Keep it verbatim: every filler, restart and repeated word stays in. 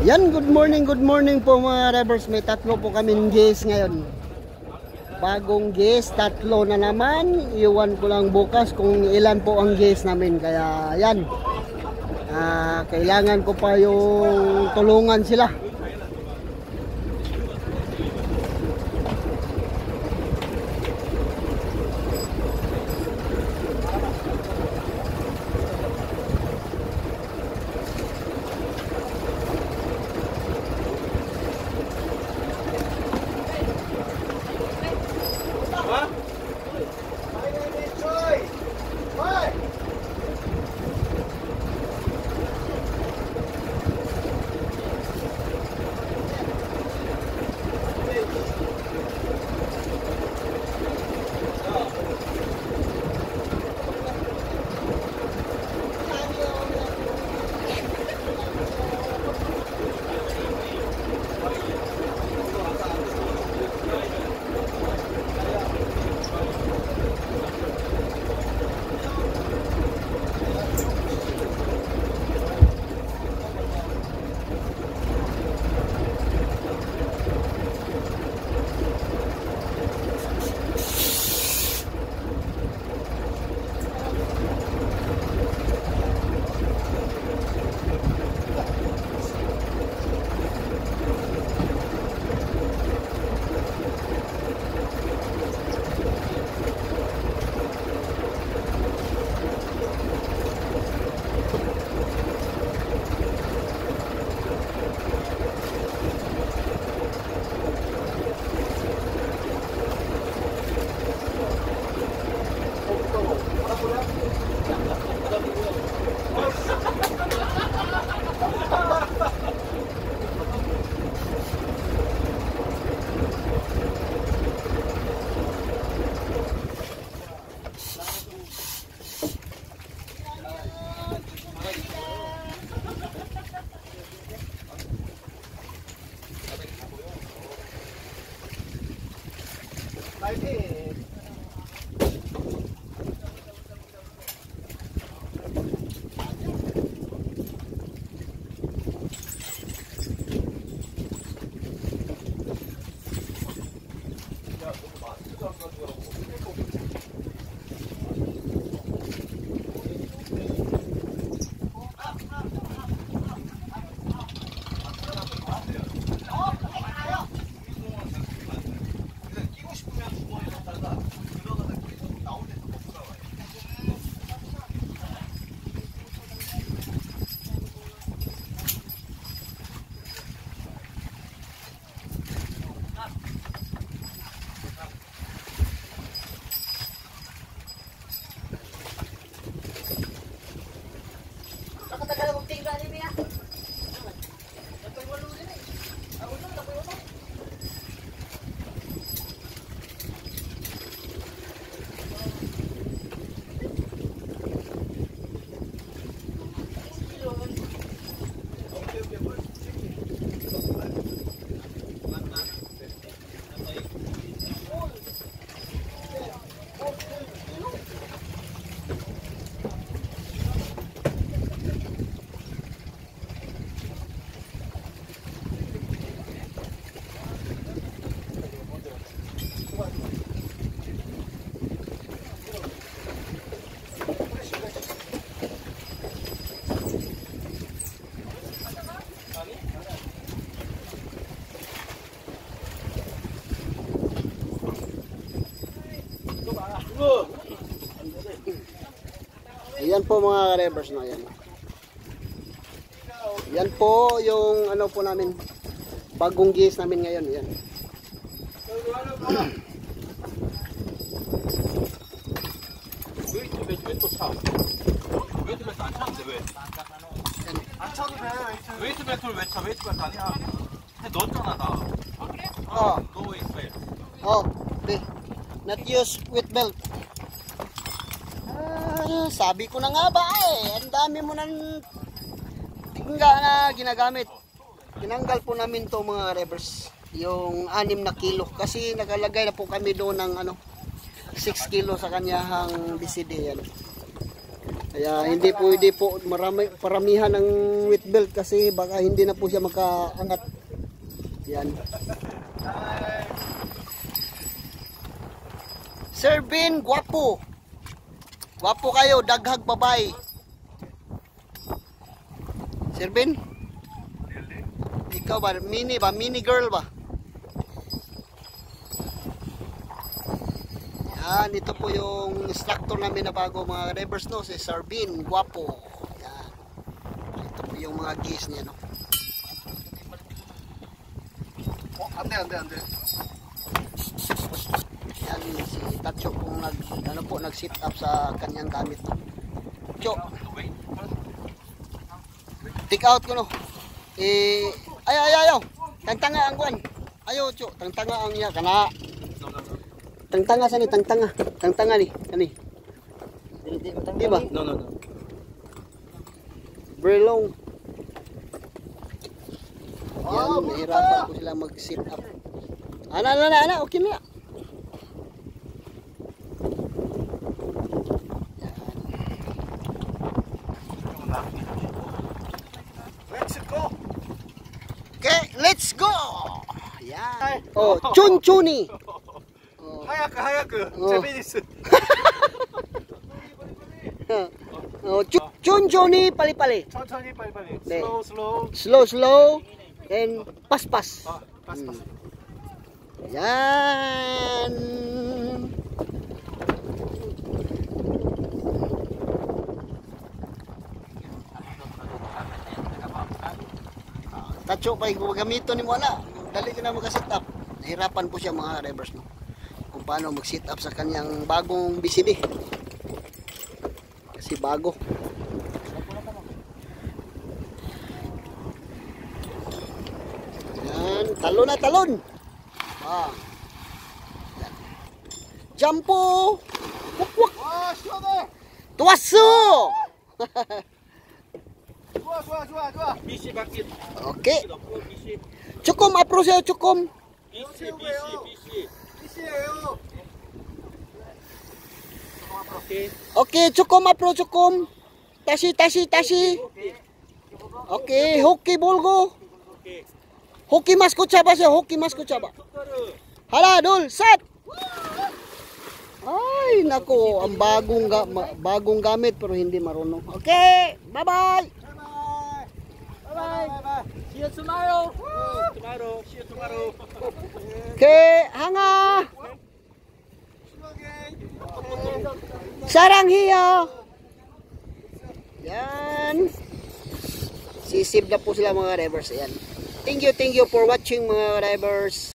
Yan, good morning, good morning po mga revers. May tatlo po kaming guest ngayon. Bagong guest, tatlo na naman. Iwan ko lang bukas kung ilan po ang guest namin. Kaya yan, uh, kailangan ko pa yung tulungan sila. Yan po mga revers na yan. Yan po yung ano po namin, bagong guest namin ngayon. Yan. 웨이트 배틀 왜 차? 웨이트 배틀 아니야. 해 넣었잖아 나. 아 그래? 어. 너 웨이트 배틀. Oh, be. Not use with belt. Ah, sabi ko na nga ba eh. Ang dami mo nang tingga na ginagamit. Tinanggal po namin to mga revers. Yung anim na kilo. Kasi nakalagay na po kami doon ng ano, six kilo sa kanyang B C D yan. Kaya hindi pwede po marami, paramihan ng weight belt kasi baka hindi na po siya makaangat. Yan. Sir Ben, guwapo. Guwapo kayo, daghag babay. Sir Ben? Ikaw ba? Mini ba? Mini girl ba? Yan, ito po yung instructor namin na bago mga rivers, no? Si Sir Ben, guwapo. Yan. Ito po yung mga geese niya, no? Oh, ande, ande, ande. Yan, si Tacho pong nag, ano po, nag-sit up sa kanyang gamit, no? Cho, take out ko, no? Eh, ay, ay, ayaw. Tangtanga ang kuwan. Ayaw, Cho. Tangtanga ang iya. Kana. Tangtanga sa ni, tangtanga. Tangtanga ni. Kani. Di ba? No, no, no. Very long. Yan, nahirapan ko sila mag-sit up. Ana, ana, ana, ana. Okay na. Let's go. Okay, let's go! Yan. Oh, chun-chuni. 하얗게 하얗게 어. 재미있어. Oh, chun- chun-chuni, pali-pali. 천천히 빨리빨리. 네. 슬로우 슬로우. Slow, slow. And pas-pas. 아, 빠스 빠스. Yan. Tacho pa gumagamito ni mo wala. Dali ka na mag-sit up. Nahirapan po siya mga rivers, no? Kung paano mag-sit up sa kanyang bagong B C D. Kasi bago. Yan, talon na talon. Ah. Yan. Jumpo. Wak wak. 와 시원해. Tuwaso. 좋아 좋아 좋아 좋아. 비시 바퀴. Okay. 비시. Chukom apro siya, chukom. 비시 비시 비시. 비시예요. 오케이. Okay, chukom apro, chukom. Tashi, tashi, tashi. Okay, hoki bolgo. 오케이. Hoki mas kutsaba siya, hoki mas kutsaba. Hala, dul, set. Ay, nako, ang bagong ga ma- bagong gamit pero hindi marunong. Okay, bye-bye. Bye bye. See you tomorrow. Tomorrow. See you tomorrow. Okay, hanga. Sarang hiyo. Yan. Sisib na po sila mga drivers. Ayan. Thank you, thank you for watching mga drivers.